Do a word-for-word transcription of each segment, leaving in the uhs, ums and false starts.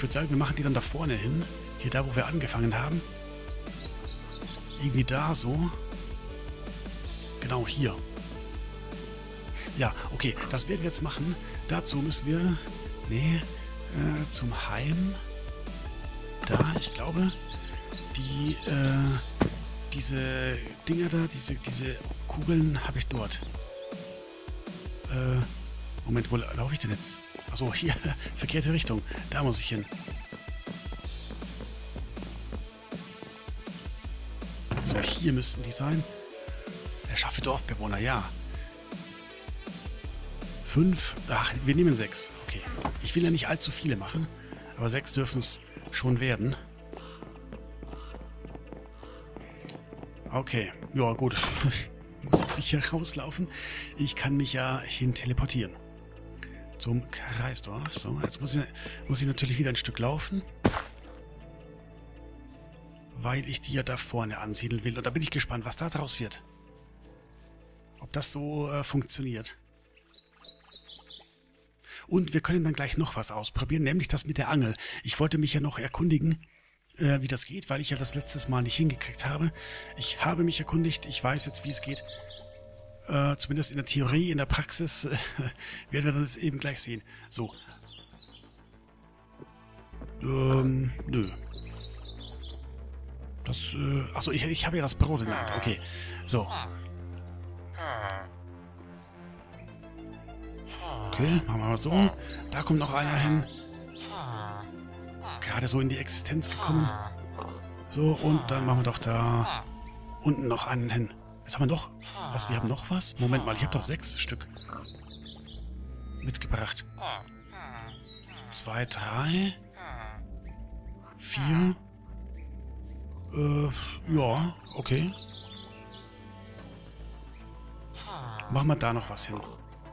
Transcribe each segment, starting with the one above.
Ich würde sagen, wir machen die dann da vorne hin. Hier da, wo wir angefangen haben. Irgendwie da, so. Genau, hier. Ja, okay, das werden wir jetzt machen. Dazu müssen wir... Nee, äh, zum Heim. Da, ich glaube, die, äh, diese Dinger da, diese, diese Kugeln habe ich dort. Äh, Moment, wo laufe ich denn jetzt? Achso, hier, verkehrte Richtung. Da muss ich hin. So, hier müssten die sein. Erschaffe Dorfbewohner, ja. Fünf, ach, wir nehmen sechs. Okay. Ich will ja nicht allzu viele machen, aber sechs dürfen es schon werden. Okay, ja gut. Muss jetzt nicht hier rauslaufen. Ich kann mich ja hin teleportieren. Zum Kreisdorf. So, jetzt muss ich, muss ich natürlich wieder ein Stück laufen. Weil ich die ja da vorne ansiedeln will. Und da bin ich gespannt, was da draus wird. Ob das so äh, funktioniert. Und wir können dann gleich noch was ausprobieren, nämlich das mit der Angel. Ich wollte mich ja noch erkundigen, äh, wie das geht, weil ich ja das letztes Mal nicht hingekriegt habe. Ich habe mich erkundigt, ich weiß jetzt, wie es geht. Äh, zumindest in der Theorie, in der Praxis äh, werden wir das eben gleich sehen. So. Ähm, nö. Das, äh, achso, ich, ich habe ja das Brot in der Hand. Okay, so. Okay, machen wir mal so. Da kommt noch einer hin. Gerade so in die Existenz gekommen. So, und dann machen wir doch da unten noch einen hin. Jetzt haben wir noch... Was, wir haben noch was? Moment mal, ich habe doch sechs Stück mitgebracht. Zwei, drei... Vier... Äh, ja, okay. Machen wir da noch was hin.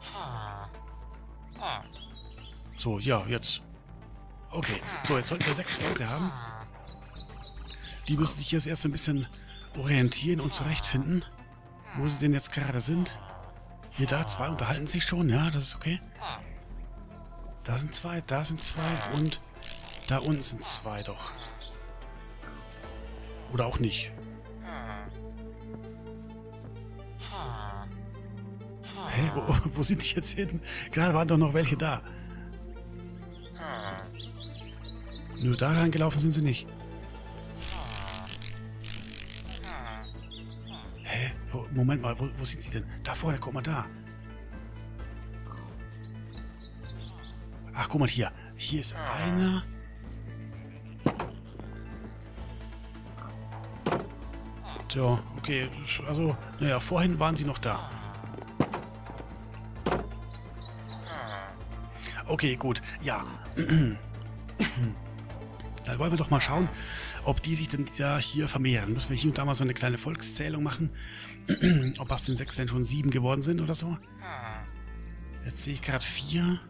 So, ja, jetzt. Okay, so, jetzt sollten wir sechs Leute haben. Die müssen sich jetzt erst ein bisschen orientieren und zurechtfinden, wo sie denn jetzt gerade sind. Hier, da, zwei unterhalten sich schon, ja, das ist okay. Da sind zwei, da sind zwei und da unten sind zwei doch. Oder auch nicht. Hä, wo, wo sind die jetzt hin? Gerade waren doch noch welche da. Nur da reingelaufen sind sie nicht. Hä? Wo, Moment mal, wo, wo sind die denn? Da vorne, guck mal da. Ach, guck mal hier. Hier ist einer. Tja, okay. Also, naja, vorhin waren sie noch da. Okay, gut. Ja. Dann wollen wir doch mal schauen, ob die sich denn da hier vermehren. Müssen wir hier und da mal so eine kleine Volkszählung machen. Ob aus dem sechs denn schon sieben geworden sind oder so. Jetzt sehe ich gerade vier.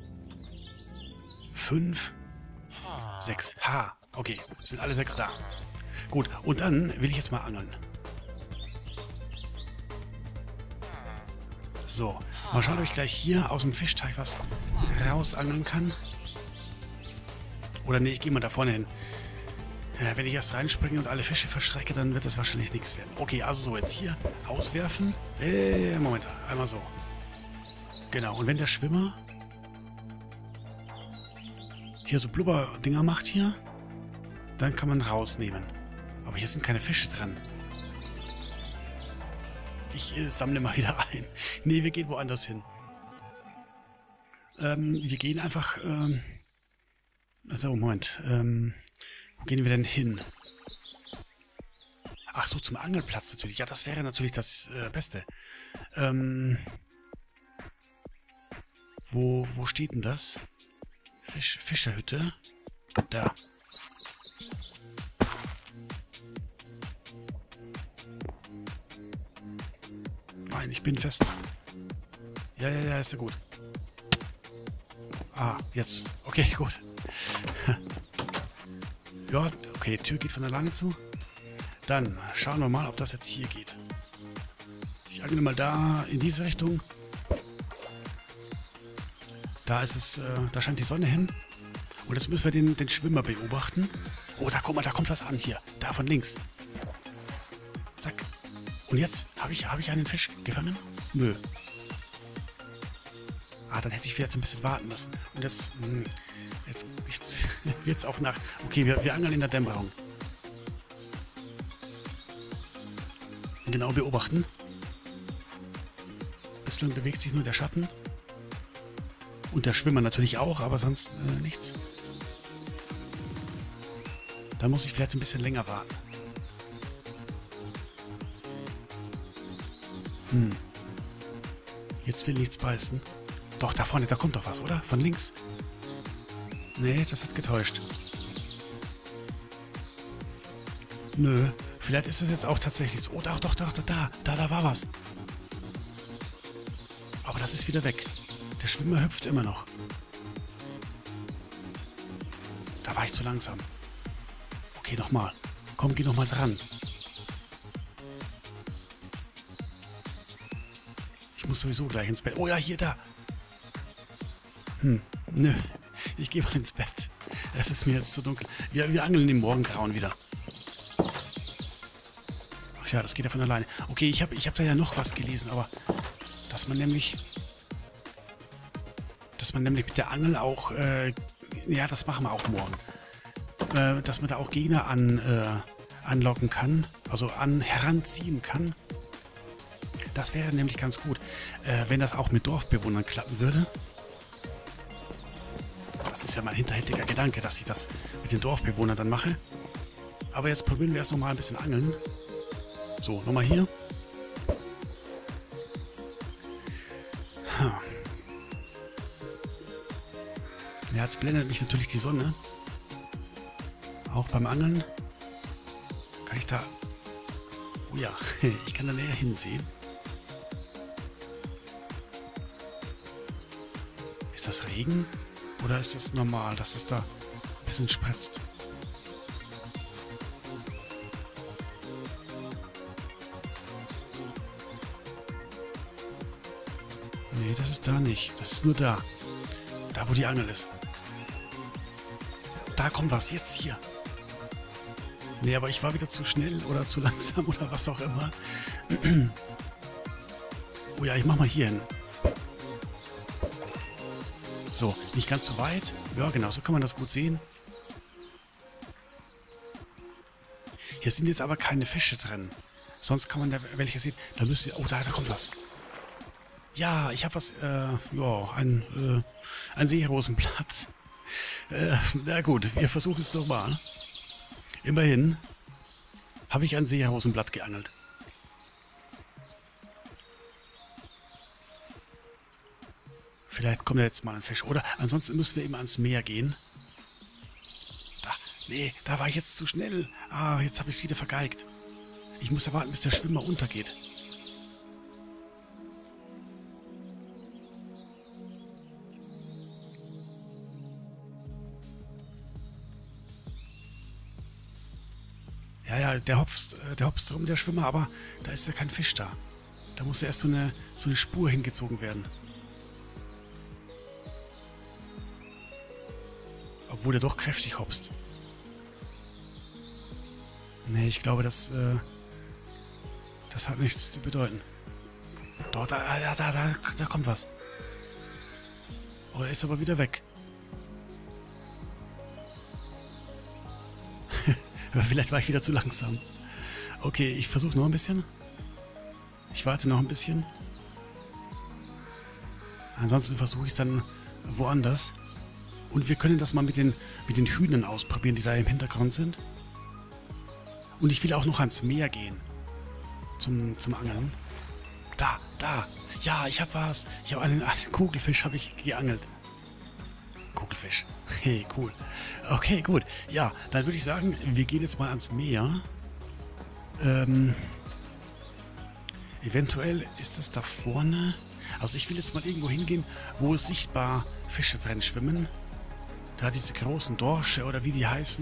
Fünf. Sechs. Ha. Okay, sind alle sechs da. Gut, und dann will ich jetzt mal angeln. So, mal schauen, ob ich gleich hier aus dem Fischteich was rausangeln kann. Oder nee, ich gehe mal da vorne hin. Ja, wenn ich erst reinspringe und alle Fische verschrecke, dann wird das wahrscheinlich nichts werden. Okay, also so, jetzt hier auswerfen. Äh, Moment, einmal so. Genau, und wenn der Schwimmer hier so Blubberdinger macht hier, dann kann man rausnehmen. Aber hier sind keine Fische dran. Ich äh, sammle mal wieder ein. Nee, wir gehen woanders hin. Ähm, wir gehen einfach... Ähm, also, Moment. Ähm, wo gehen wir denn hin? Ach so, zum Angelplatz natürlich. Ja, das wäre natürlich das äh, Beste. Ähm, wo, wo steht denn das? Fisch, Fischerhütte. Da. Nein, ich bin fest. Ja, ja, ja, ist ja gut. Ah, jetzt. Okay, gut. Ja, okay, die Tür geht von alleine zu. Dann schauen wir mal, ob das jetzt hier geht. Ich angle mal da in diese Richtung. Da ist es, äh, da scheint die Sonne hin. Und jetzt müssen wir den, den Schwimmer beobachten. Oh, da guck mal, da kommt was an hier. Da von links. Zack. Und jetzt habe ich, hab ich einen Fisch gefangen? Nö. Ah, dann hätte ich vielleicht ein bisschen warten müssen. Und jetzt, mh, jetzt, jetzt wird es auch nach... Okay, wir, wir angeln in der Dämmerung. Genau beobachten. Bislang bewegt sich nur der Schatten. Und der Schwimmer natürlich auch, aber sonst äh, nichts. Da muss ich vielleicht ein bisschen länger warten. Hm. Jetzt will nichts beißen. Doch, da vorne, da kommt doch was, oder? Von links. Nee, das hat getäuscht. Nö. Vielleicht ist es jetzt auch tatsächlich so. Oh, doch, doch, doch, da, da, da war was. Aber das ist wieder weg. Der Schwimmer hüpft immer noch. Da war ich zu langsam. Okay, nochmal. Komm, geh nochmal dran. Ich muss sowieso gleich ins Bett. Oh ja, hier, da. Hm, nö. Ich gehe mal ins Bett. Es ist mir jetzt zu dunkel. Wir, wir angeln im Morgengrauen wieder. Ach ja, das geht ja von alleine. Okay, ich habe ich hab da ja noch was gelesen, aber dass man nämlich... Dass man nämlich mit der Angel auch... Äh, ja, das machen wir auch morgen. Äh, dass man da auch Gegner an, äh, anlocken kann. Also an heranziehen kann. Das wäre nämlich ganz gut, äh, wenn das auch mit Dorfbewohnern klappen würde. Das ist ja mein hinterhältiger Gedanke, dass ich das mit den Dorfbewohnern dann mache. Aber jetzt probieren wir erst nochmal ein bisschen angeln. So, nochmal hier. Ja, jetzt blendet mich natürlich die Sonne. Auch beim Angeln. Kann ich da... Oh ja, ich kann da näher hinsehen. Ist das Regen? Oder ist es normal, dass es da ein bisschen spritzt? Nee, das ist da nicht. Das ist nur da. Da, wo die Angel ist. Da kommt was. Jetzt hier. Nee, aber ich war wieder zu schnell oder zu langsam oder was auch immer. Oh ja, ich mach mal hier hin. So, nicht ganz so weit. Ja, genau, so kann man das gut sehen. Hier sind jetzt aber keine Fische drin. Sonst kann man da welche sehen. Da müssen wir... Oh, da, da kommt was. Ja, ich habe was... Äh, ja, ein, äh, ein Seerosenblatt. Äh, na gut, wir versuchen es doch mal. Immerhin habe ich ein Seerosenblatt geangelt. Vielleicht kommt ja jetzt mal ein Fisch. Oder ansonsten müssen wir eben ans Meer gehen. Da, nee, da war ich jetzt zu schnell. Ah, jetzt habe ich es wieder vergeigt. Ich muss ja warten, bis der Schwimmer untergeht. Ja, ja, der hopst, der hopst rum, der Schwimmer, aber da ist ja kein Fisch da. Da muss ja erst so eine, so eine Spur hingezogen werden. Obwohl er doch kräftig hopst. Nee, ich glaube, das, äh, das hat nichts zu bedeuten. Dort, da, da, da, da, da kommt was. Oh, er ist aber wieder weg. Vielleicht war ich wieder zu langsam. Okay, ich versuche noch ein bisschen. Ich warte noch ein bisschen. Ansonsten versuche ich es dann woanders. Und wir können das mal mit den, mit den Hühnern ausprobieren, die da im Hintergrund sind. Und ich will auch noch ans Meer gehen. Zum, zum Angeln. Da, da. Ja, ich habe was. Ich habe einen, einen Kugelfisch habe ich geangelt. Kugelfisch. Hey, cool. Okay, gut. Ja, dann würde ich sagen, wir gehen jetzt mal ans Meer. Ähm, eventuell ist das da vorne. Also ich will jetzt mal irgendwo hingehen, wo es sichtbar Fische drin schwimmen. Da diese großen Dorsche oder wie die heißen.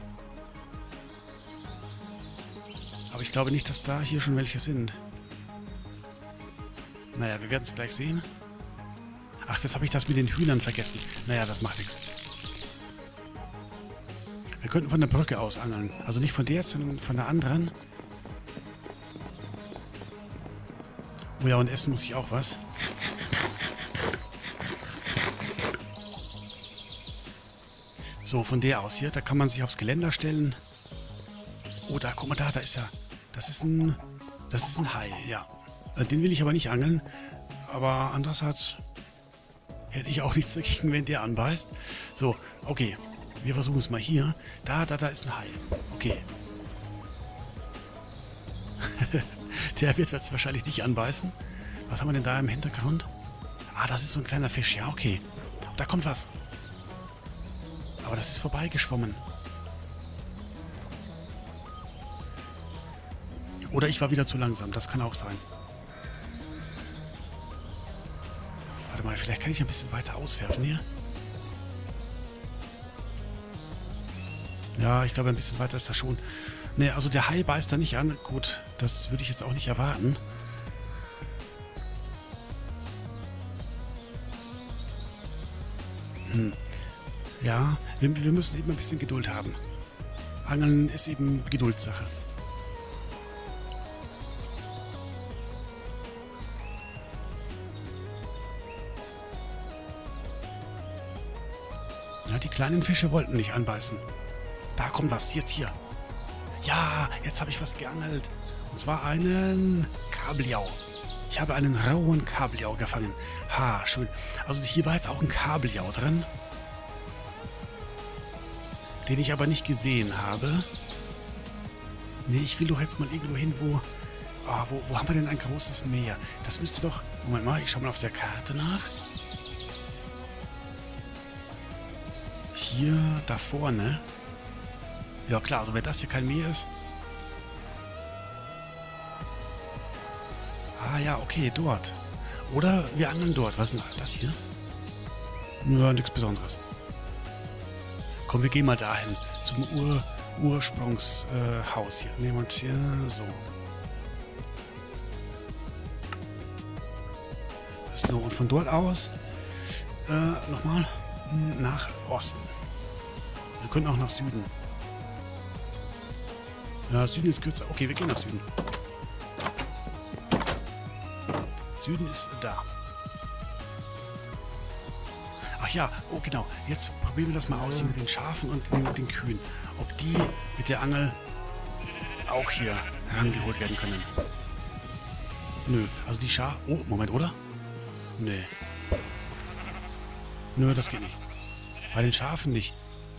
Aber ich glaube nicht, dass da hier schon welche sind. Naja, wir werden es gleich sehen. Ach, jetzt habe ich das mit den Hühnern vergessen. Naja, das macht nichts. Wir könnten von der Brücke aus angeln. Also nicht von der, sondern von der anderen. Oh ja, und essen muss ich auch was. So, von der aus hier. Da kann man sich aufs Geländer stellen. Oh, da, guck mal da, da ist er. Das ist ein... Das ist ein Hai, ja. Den will ich aber nicht angeln. Aber andererseits hätte ich auch nichts dagegen, wenn der anbeißt. So, okay. Wir versuchen es mal hier. Da, da, da ist ein Hai. Okay. Der wird jetzt wahrscheinlich nicht anbeißen. Was haben wir denn da im Hintergrund? Ah, das ist so ein kleiner Fisch. Ja, okay. Da kommt was. Aber das ist vorbeigeschwommen. Oder ich war wieder zu langsam. Das kann auch sein. Warte mal, vielleicht kann ich ein bisschen weiter auswerfen hier. Ja, ich glaube, ein bisschen weiter ist das schon. Ne, also der Hai beißt da nicht an. Gut, das würde ich jetzt auch nicht erwarten. Hm. Ja, wir, wir müssen eben ein bisschen Geduld haben. Angeln ist eben Geduldssache. Ja, die kleinen Fische wollten nicht anbeißen. Da kommt was, jetzt hier. Ja, jetzt habe ich was geangelt. Und zwar einen Kabeljau. Ich habe einen rauen Kabeljau gefangen. Ha, schön. Also hier war jetzt auch ein Kabeljau drin. Den ich aber nicht gesehen habe. Nee, ich will doch jetzt mal irgendwo hin, wo... Ah, wo, wo haben wir denn ein großes Meer? Das müsste doch... Moment mal, ich schaue mal auf der Karte nach. Hier, da vorne. Ja klar, also wenn das hier kein Meer ist... Ah ja, okay, dort. Oder wir angeln dort. Was ist denn das hier? Ja, nichts Besonderes. Komm, wir gehen mal dahin. Zum Ur Ursprungshaus äh, hier. Nehmen wir uns hier so. So, und von dort aus äh, nochmal nach Osten. Wir können auch nach Süden. Ja, Süden ist kürzer. Okay, wir gehen nach Süden. Süden ist da. Ach ja, oh genau. Jetzt probieren wir das mal aus hier mit den Schafen und den, mit den Kühen. Ob die mit der Angel auch hier herangeholt werden können. Nö, also die Schafe... Oh, Moment, oder? Nö. Nö, das geht nicht. Bei den Schafen nicht.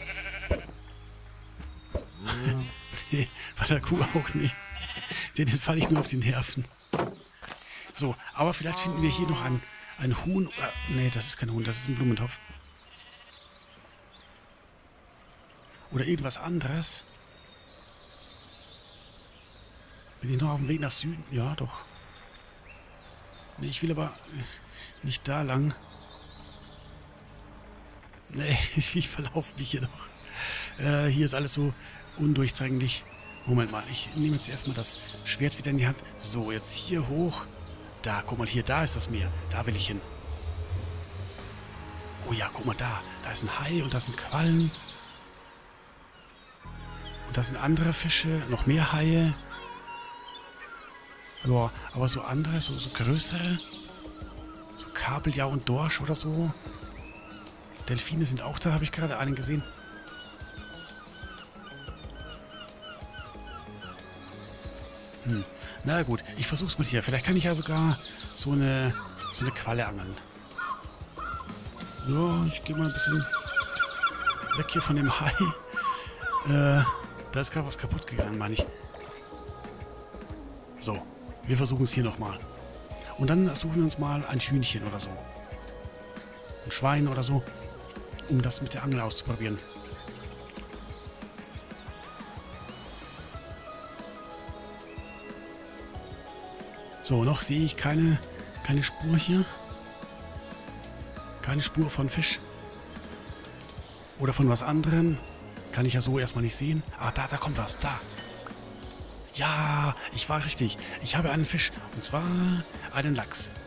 Nee, bei der Kuh auch nicht. Den falle ich nur auf die Nerven. So, aber vielleicht finden wir hier noch ein, ein Huhn oder... Nee, das ist kein Huhn, das ist ein Blumentopf. Oder irgendwas anderes. Bin ich noch auf dem Weg nach Süden? Ja, doch. Nee, ich will aber nicht da lang. Nee, ich verlaufe mich hier noch. Äh, hier ist alles so undurchdringlich. Moment mal, ich nehme jetzt erstmal das Schwert wieder in die Hand. So, jetzt hier hoch. Da, guck mal, hier, da ist das Meer. Da will ich hin. Oh ja, guck mal, da. Da ist ein Hai und da sind Quallen. Und da sind andere Fische, noch mehr Haie. Ja, aber so andere, so, so größere. So Kabeljau und Dorsch oder so. Delfine sind auch da, habe ich gerade einen gesehen. Hm. Na gut, ich versuch's mal hier. Vielleicht kann ich ja sogar so eine, so eine Qualle angeln. Ja, ich gehe mal ein bisschen weg hier von dem Hai. Äh, da ist gerade was kaputt gegangen, meine ich. So, wir versuchen es hier nochmal. Und dann suchen wir uns mal ein Hühnchen oder so. Ein Schwein oder so, um das mit der Angel auszuprobieren. So, noch sehe ich keine, keine Spur hier. Keine Spur von Fisch. Oder von was anderem. Kann ich ja so erstmal nicht sehen. Ah, da, da kommt was. Da. Ja, ich war richtig. Ich habe einen Fisch. Und zwar einen Lachs.